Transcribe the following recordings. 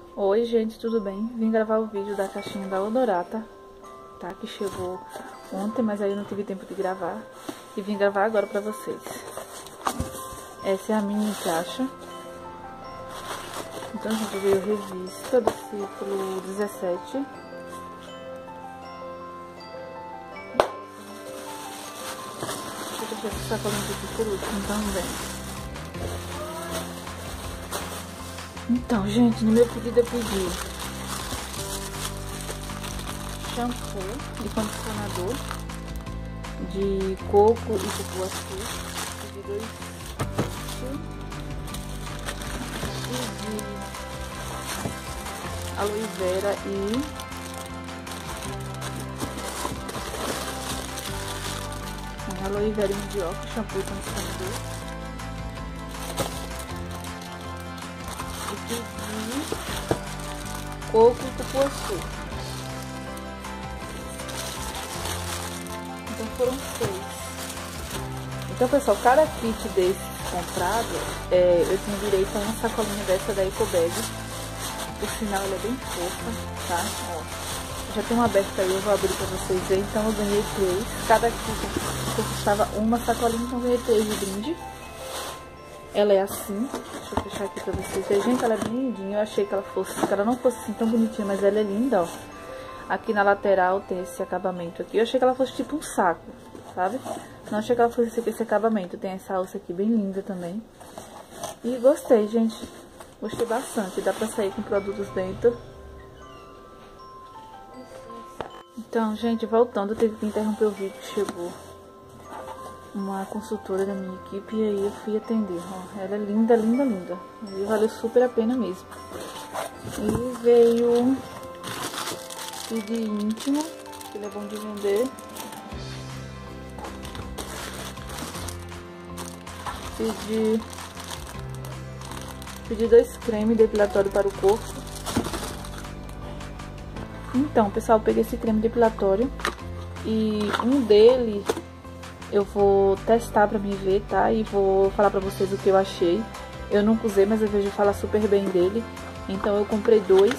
Oi gente, tudo bem? Vim gravar o vídeo da caixinha da Odorata, tá? Que chegou ontem, mas aí eu não tive tempo de gravar. E vim gravar agora pra vocês. Essa é a mini caixa. Então, gente, veio revista do ciclo 17. Deixa eu deixar essa sacolinha aqui por último também. Então, gente, no meu pedido eu pedi shampoo e condicionador de coco e cupuaçu. Pedi 2 pedi aloe vera e aloe vera e mandioca, shampoo e condicionador. Pedi coco e cupuaçu. Então foram 6. Então, pessoal, cada kit desse comprado, eu tenho direito a uma sacolinha dessa da Ecobag. Por sinal, ela é bem fofa, tá? Ó, já tem uma aberta aí, eu vou abrir pra vocês verem. Então eu ganhei 3. Cada kit custava uma sacolinha, então eu ganhei 3 de brinde. Ela é assim, deixa eu fechar aqui pra vocês verem. Gente, ela é bem lindinha. Eu achei que ela não fosse assim tão bonitinha, mas ela é linda, ó. Aqui na lateral tem esse acabamento aqui. Eu achei que ela fosse tipo um saco, sabe? Não achei que ela fosse esse acabamento. Tem essa alça aqui bem linda também. E gostei, gente. Gostei bastante. Dá pra sair com produtos dentro. Então, gente, voltando, eu tive que interromper o vídeo. Chegou uma consultora da minha equipe e aí eu fui atender, ó. Ela é linda, linda, linda. E valeu super a pena mesmo. E veio de íntimo, que ele é bom de vender. Pedi 2 cremes depilatórios para o corpo. Então, pessoal, eu peguei esse creme depilatório e um dele eu vou testar pra me ver, tá? E vou falar pra vocês o que eu achei. Eu nunca usei, mas eu vejo falar super bem dele. Então eu comprei 2.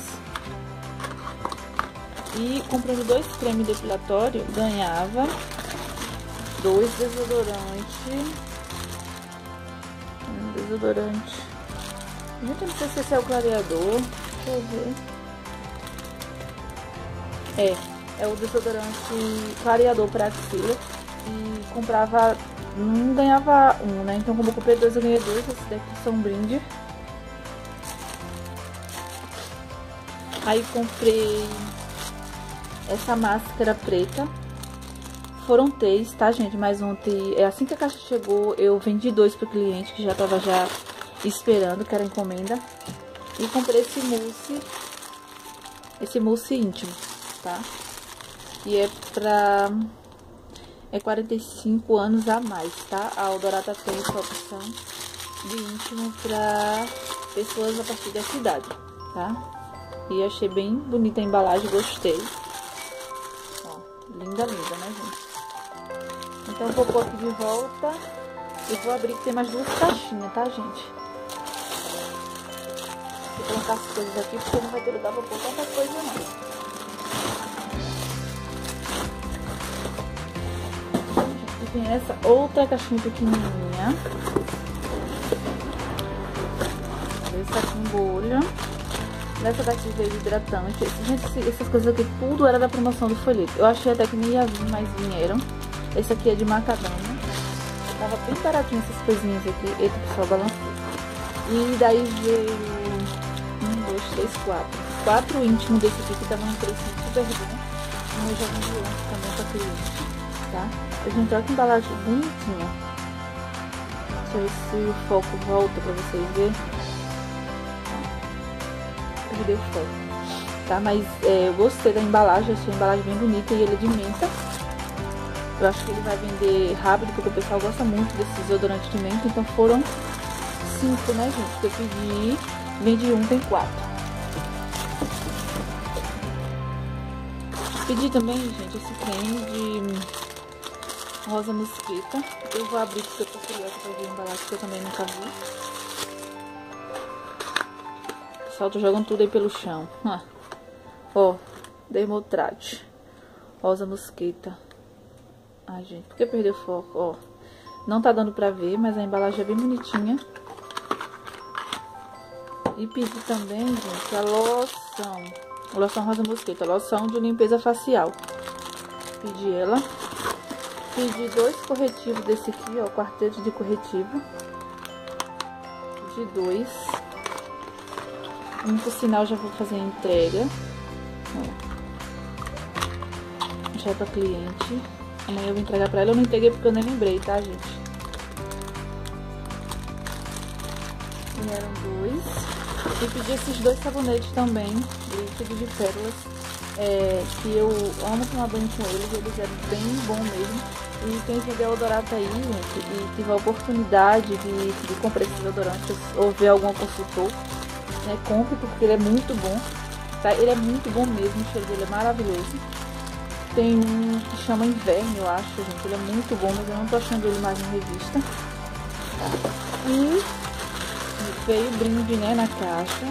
E comprando 2 cremes depilatórios, ganhava 2 desodorantes. Desodorante. Gente, eu não sei se esse é o clareador. Deixa eu ver. É o desodorante clareador para axila. E comprava, não ganhava um, né? Então como eu comprei 2, eu ganhei 2. Esse daqui são um brinde. Aí comprei essa máscara preta. Foram 3, tá, gente? Mas ontem, assim que a caixa chegou, eu vendi 2 pro cliente, que já tava esperando, que era encomenda. E comprei esse mousse íntimo, tá? E é pra 45 anos a mais, tá? A Odorata tem essa opção de íntimo pra pessoas a partir dessa idade, tá? E achei bem bonita a embalagem, gostei. Ó, linda, linda, né, gente? Então eu vou pôr aqui de volta e vou abrir, que tem mais 2 caixinhas, tá, gente? Vou colocar as coisas aqui, porque não vai ter lugar pra pôr tanta coisa, não. Tem essa outra caixinha pequenininha. Essa com bolha. Nessa daqui veio hidratante. Gente, essas coisas aqui tudo era da promoção do folheto. Eu achei até que nem ia vir, mas vieram. Esse aqui é de macadâmia. Tava bem baratinho essas coisinhas aqui. Eita, pessoal, balancei. E daí veio 1, 2, 3, 4. 4 íntimos desse aqui que tava num preço super bom. Eu já vendi ontem também pra cliente, tá? A gente olha que embalagem bonitinha. Deixa eu ver se o foco volta pra vocês verem. Perdeu o foco, tá? Mas eu gostei da embalagem, achei a embalagem bem bonita e ele é de menta. Eu acho que ele vai vender rápido, porque o pessoal gosta muito desses desodorantes de menta. Então foram 5, né, gente? Que eu pedi, vendi 1, tem 4. Pedi também, gente, esse creme de rosa mosquita. Eu vou abrir porque eu tô curiosa pra ver a embalagem, que eu também nunca vi. pessoal, tô jogando tudo aí pelo chão. Ó, Dermotrate. Rosa mosquita. Ai, gente, por que perdeu o foco? Ó, não tá dando pra ver, mas a embalagem é bem bonitinha. E pedi também, gente, a loção rosa mosquita, loção de limpeza facial. Pedi ela. Pedi 2 corretivos desse aqui, ó, quarteto de corretivo. Pedi 2. Por sinal, já vou fazer a entrega. Ó. Já é pra cliente. Amanhã eu vou entregar pra ela. Eu não entreguei porque eu nem lembrei, tá, gente? Vieram 2. E pedi esses 2 sabonetes também, líquido de pérolas. Que eu amo tomar banho com eles eram bem bom mesmo. E quem tiver deodorante aí, gente, e tiver a oportunidade de comprar esse deodorante ou ver algum consultor, né, compre, porque ele é muito bom, tá? Ele é muito bom mesmo, o cheiro dele é maravilhoso. Tem um que chama Inverno, eu acho, gente, ele é muito bom, mas eu não tô achando ele mais em revista, tá? E veio o brinde, né, na caixa.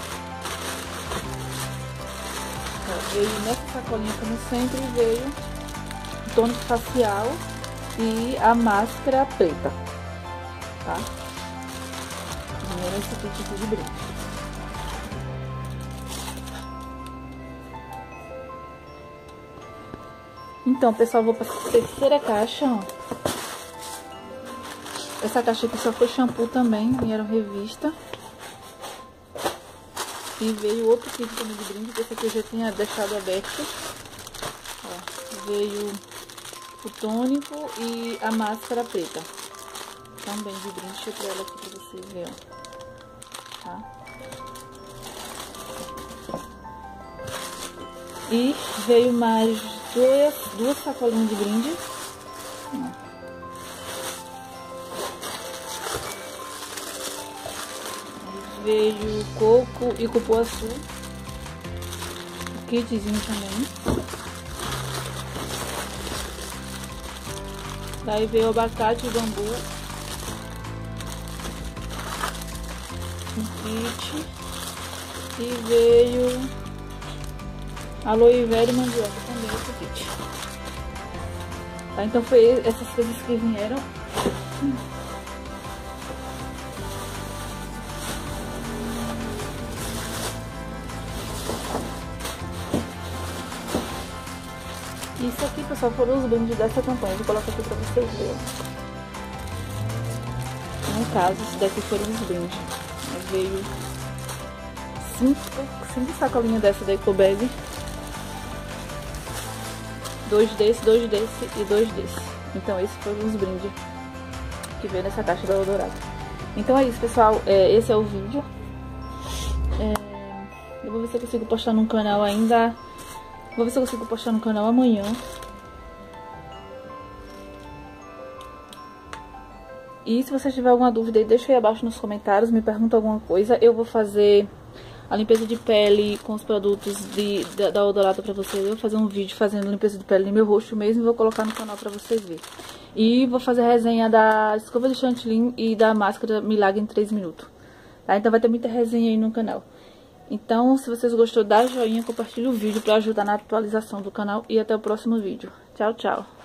Veio nessa sacolinha, como sempre, veio o tônico facial e a máscara preta, tá? Vieram esse tipo de brinde. Então, pessoal, vou para a terceira caixa, ó. Essa caixa aqui só foi shampoo também, vieram revista. E veio outro kit também de brinde, que esse aqui eu já tinha deixado aberto. Ó, veio o tônico e a máscara preta. Também de brinde, deixa eu tirar ela aqui pra vocês verem, ó. Tá? E veio mais duas sacolinhas de brinde. Ó. Veio coco e cupuaçu, kitzinho também. Daí veio abacate e bambu, um kit. E veio aloe vera e mandioca também, esse kit. Tá, então foi essas coisas que vieram. Isso aqui, pessoal, foram os brindes dessa campanha. Vou colocar aqui pra vocês verem. No caso, esse daqui foram os brindes. Veio 5 sacolinhas dessa da Ecobag. 2 desse, 2 desse e 2 desse. Então, esses foram os brindes que veio nessa caixa da Eldorado. Então é isso, pessoal. Esse é o vídeo. Eu vou ver se eu consigo postar no canal ainda. Vou ver se eu consigo postar no canal amanhã. E se você tiver alguma dúvida aí, deixa aí abaixo nos comentários, me pergunta alguma coisa. Eu vou fazer a limpeza de pele com os produtos da Eldorado pra vocês. Eu vou fazer um vídeo fazendo limpeza de pele no meu rosto mesmo e vou colocar no canal pra vocês verem. E vou fazer a resenha da escova de chantilly e da máscara Milagre em 3 minutos. Tá? Então vai ter muita resenha aí no canal. Então, se vocês gostou, dá joinha, compartilha o vídeo pra ajudar na atualização do canal. E até o próximo vídeo. Tchau, tchau.